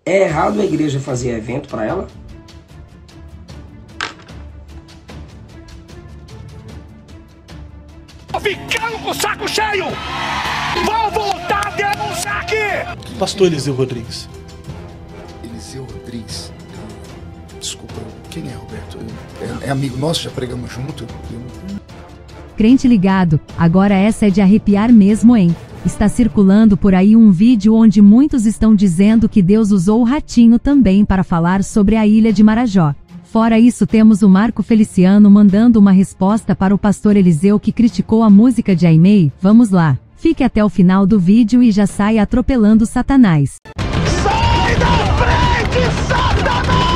É errado a igreja fazer evento para ela? Tô ficando com o saco cheio! Vou voltar a denunciar aqui! Pastor Eliseu Rodrigues. Eliseu Rodrigues? Desculpa, quem é, Roberto? É amigo nosso, já pregamos junto? Crente ligado, agora essa é de arrepiar mesmo, hein? Está circulando por aí um vídeo onde muitos estão dizendo que Deus usou o ratinho também para falar sobre a ilha de Marajó. Fora isso, temos o Marco Feliciano mandando uma resposta para o pastor Eliseu que criticou a música de Aimee. Vamos lá, fique até o final do vídeo e já sai atropelando Satanás. Sai da frente, Satanás!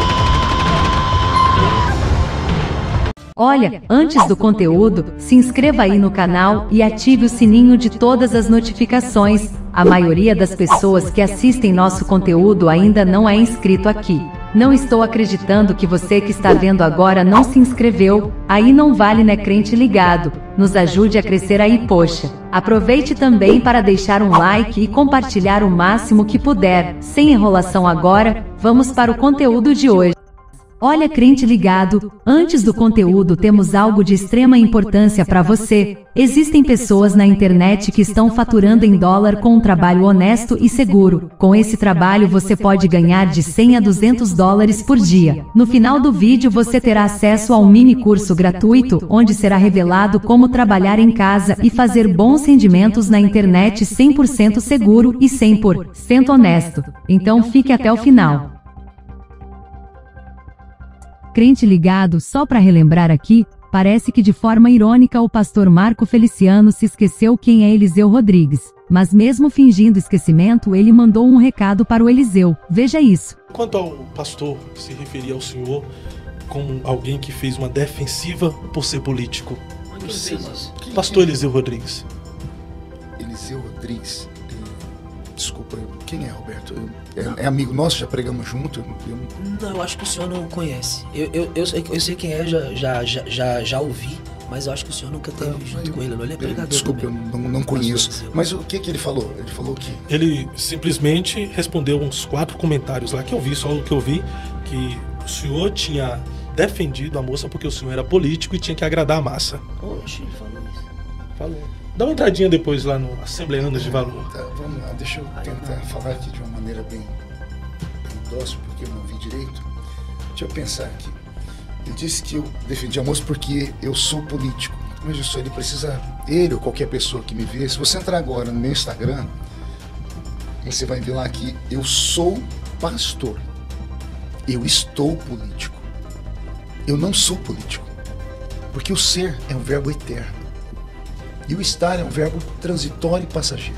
Olha, antes do conteúdo, se inscreva aí no canal e ative o sininho de todas as notificações. A maioria das pessoas que assistem nosso conteúdo ainda não é inscrito aqui. Não estou acreditando que você que está vendo agora não se inscreveu. Aí não vale, né, crente ligado? Nos ajude a crescer aí, poxa. Aproveite também para deixar um like e compartilhar o máximo que puder. Sem enrolação agora, vamos para o conteúdo de hoje. Olha, crente ligado, antes do conteúdo temos algo de extrema importância para você. Existem pessoas na internet que estão faturando em dólar com um trabalho honesto e seguro. Com esse trabalho você pode ganhar de 100 a 200 dólares por dia. No final do vídeo você terá acesso a um mini curso gratuito, onde será revelado como trabalhar em casa e fazer bons rendimentos na internet 100% seguro e 100% honesto. Então fique até o final. Crente ligado, só para relembrar aqui, parece que de forma irônica o pastor Marco Feliciano se esqueceu quem é Eliseu Rodrigues. Mas mesmo fingindo esquecimento, ele mandou um recado para o Eliseu. Veja isso. Quanto ao pastor se referia ao senhor como alguém que fez uma defensiva por ser político. Pastor Eliseu Rodrigues. Eliseu Rodrigues? Desculpa, quem é, Roberto? É amigo nosso, já pregamos junto? Não, eu acho que o senhor não conhece. Eu sei quem é, já ouvi, mas eu acho que o senhor nunca teve junto com ele. Ele é pregador. Desculpa, também. eu não conheço. Mas o que ele falou? Ele falou que... Ele simplesmente respondeu uns 4 comentários lá que eu vi, só o que eu vi, que o senhor tinha defendido a moça porque o senhor era político e tinha que agradar a massa. Oxe, ele falou isso. Falou. Dá uma entradinha depois lá no Assembleanos de Valor. Tá, vamos lá, deixa eu tentar falar aqui de uma maneira bem dócil, porque eu não vi direito. Deixa eu pensar aqui. Ele disse que eu defendi a moça porque eu sou político. Mas isso, ele precisa, ele ou qualquer pessoa que me vê, se você entrar agora no meu Instagram, você vai ver lá que eu sou pastor. Eu estou político. Eu não sou político. Porque o ser é um verbo eterno. E o estar é um verbo transitório e passageiro.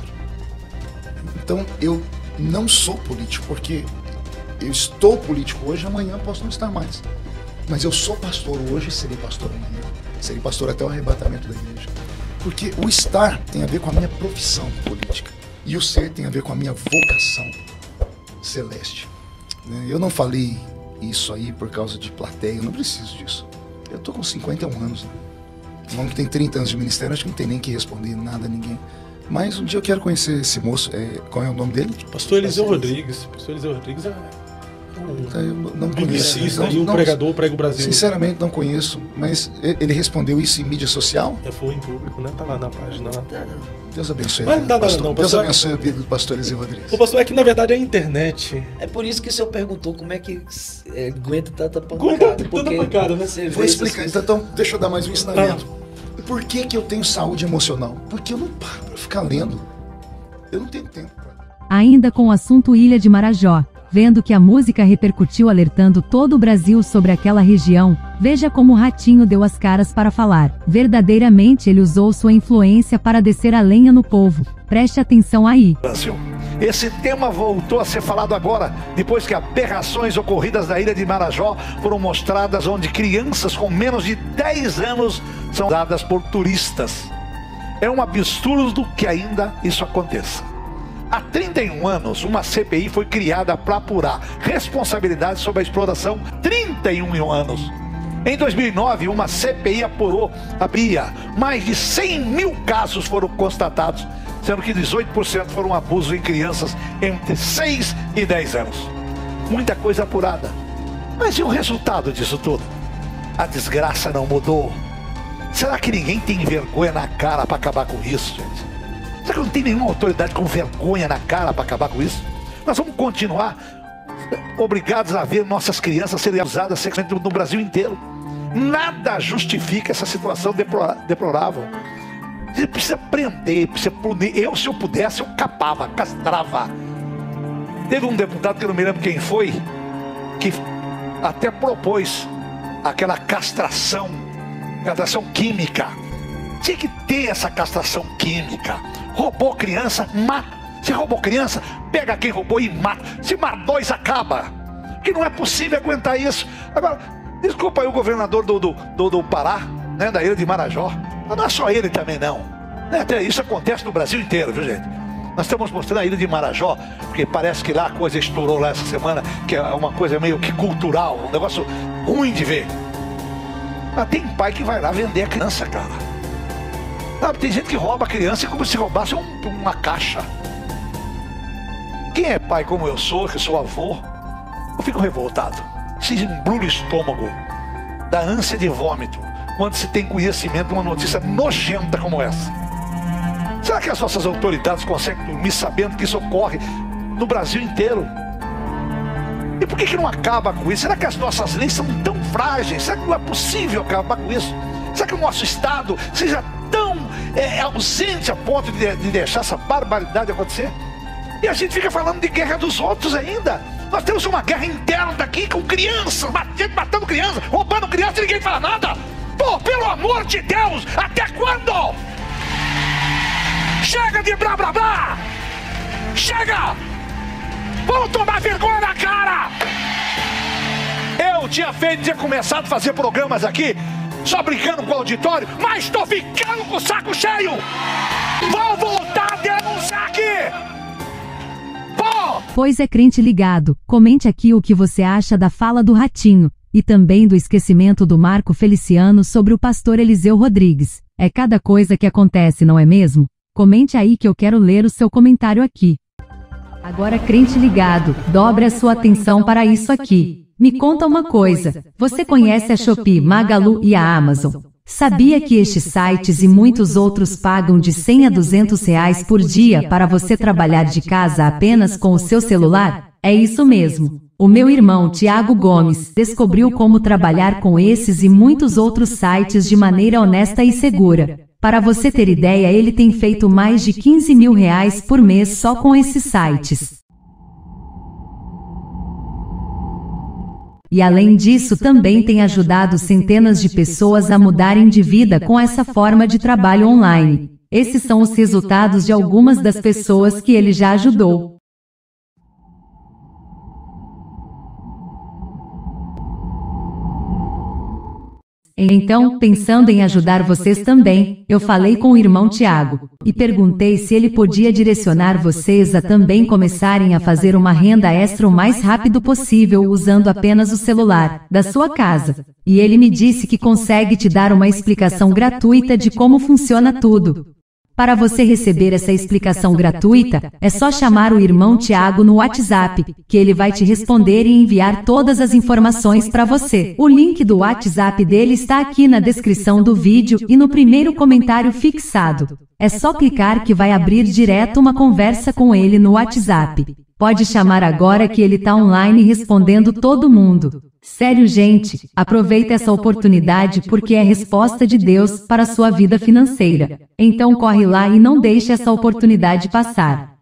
Então eu não sou político, porque eu estou político hoje, amanhã posso não estar mais. Mas eu sou pastor hoje e serei pastor amanhã. Serei pastor até o arrebatamento da igreja. Porque o estar tem a ver com a minha profissão política. E o ser tem a ver com a minha vocação celeste. Eu não falei isso aí por causa de plateia, eu não preciso disso. Eu estou com 51 anos, né? Um homem que tem 30 anos de ministério, acho que não tem nem que responder nada a ninguém. Mas um dia eu quero conhecer esse moço. Qual é o nome dele? Pastor Eliseu Rodrigues. Pastor Eliseu Rodrigues é eu não conheço. Um pregador, prega o Brasil. Sinceramente, não conheço. Mas ele respondeu isso em mídia social? Foi em público, né? Tá lá na página. Deus abençoe. Mas não dá nada não, Deus abençoe a vida do pastor Eliseu Rodrigues. O pastor, é que na verdade é a internet. É por isso que o senhor perguntou como é que aguenta tanta pancada. Aguenta tanta pancada, né? Vou explicar. Então, deixa eu dar mais um ensinamento. Por que eu tenho saúde emocional? Porque eu não paro pra ficar lendo. Eu não tenho tempo. Ainda com o assunto Ilha de Marajó, vendo que a música repercutiu alertando todo o Brasil sobre aquela região, veja como o Ratinho deu as caras para falar. Verdadeiramente ele usou sua influência para descer a lenha no povo. Preste atenção aí. Esse tema voltou a ser falado agora, depois que aberrações ocorridas na ilha de Marajó foram mostradas, onde crianças com menos de 10 anos são dadas por turistas. É um absurdo que ainda isso aconteça. Há 31 anos, uma CPI foi criada para apurar responsabilidades sobre a exploração. 31 anos. Em 2009, uma CPI abria mais de 100 mil casos foram constatados, sendo que 18% foram abusos em crianças entre 6 e 10 anos. muita coisa apurada. Mas e o resultado disso tudo? A desgraça não mudou. Será que ninguém tem vergonha na cara para acabar com isso, gente? Será que não tem nenhuma autoridade com vergonha na cara para acabar com isso? Nós vamos continuar obrigados a ver nossas crianças serem abusadas sexualmente no Brasil inteiro. Nada justifica essa situação deplorável. Você precisa prender, precisa punir. Se eu pudesse, eu capava, castrava. Teve um deputado, que eu não me lembro quem foi, que até propôs aquela castração química. Tinha que ter essa castração química. Roubou criança, mata. Se roubou criança, pega quem roubou e mata. Se matar dois, acaba. Que não é possível aguentar isso. Agora, desculpa aí o governador do Pará, né, da ilha de Marajó. Não é só ele também não. Até isso acontece no Brasil inteiro, viu, gente? Nós estamos mostrando a ilha de Marajó, porque parece que lá a coisa estourou lá essa semana, que é uma coisa meio que cultural, um negócio ruim de ver. Mas tem pai que vai lá vender a criança, cara. Sabe, tem gente que rouba a criança como se roubasse uma caixa. Quem é pai como eu sou, que sou avô, eu fico revoltado. Se embrulha o estômago, dá ânsia de vômito, quando se tem conhecimento de uma notícia nojenta como essa. Será que as nossas autoridades conseguem dormir sabendo que isso ocorre no Brasil inteiro? E por que não acaba com isso? Será que as nossas leis são tão frágeis? Será que não é possível acabar com isso? Será que o nosso Estado seja tão ausente a ponto de deixar essa barbaridade acontecer? E a gente fica falando de guerra dos outros ainda. Nós temos uma guerra interna aqui com crianças, gente matando crianças, roubando crianças e ninguém fala nada. Pô, pelo amor de Deus, até quando? Chega de blá blá blá! Chega! Vamos tomar vergonha na cara! Eu tinha começado a fazer programas aqui, só brincando com o auditório, mas estou ficando com o saco cheio! Vou voltar a denunciar aqui! Pô! Pois é, crente ligado, comente aqui o que você acha da fala do Ratinho, e também do esquecimento do Marco Feliciano sobre o pastor Eliseu Rodrigues. É cada coisa que acontece, não é mesmo? Comente aí que eu quero ler o seu comentário aqui. Agora, crente ligado, dobre a sua atenção para isso aqui. Me conta uma coisa, você conhece a Shopee, Magalu e a Amazon? Sabia que estes sites e muitos outros pagam de 100 a 200 reais por dia para você trabalhar de casa apenas com o seu celular? É isso mesmo. O meu irmão Tiago Gomes descobriu como trabalhar com esses e muitos outros sites de maneira honesta e segura. Para você ter ideia, ele tem feito mais de 15 mil reais por mês só com esses sites. E além disso, também tem ajudado centenas de pessoas a mudarem de vida com essa forma de trabalho online. Esses são os resultados de algumas das pessoas que ele já ajudou. Então, pensando em ajudar vocês também, eu falei com o irmão Tiago e perguntei se ele podia direcionar vocês a também começarem a fazer uma renda extra o mais rápido possível usando apenas o celular da sua casa. E ele me disse que consegue te dar uma explicação gratuita de como funciona tudo. Para você receber essa explicação gratuita, é só chamar o irmão Tiago no WhatsApp, que ele vai te responder e enviar todas as informações para você. O link do WhatsApp dele está aqui na descrição do vídeo e no primeiro comentário fixado. É só clicar que vai abrir direto uma conversa com ele no WhatsApp. Pode chamar agora que ele tá online respondendo todo mundo. Sério, gente, aproveita essa oportunidade porque é resposta de Deus para a sua vida financeira. Então corre lá e não deixe essa oportunidade passar.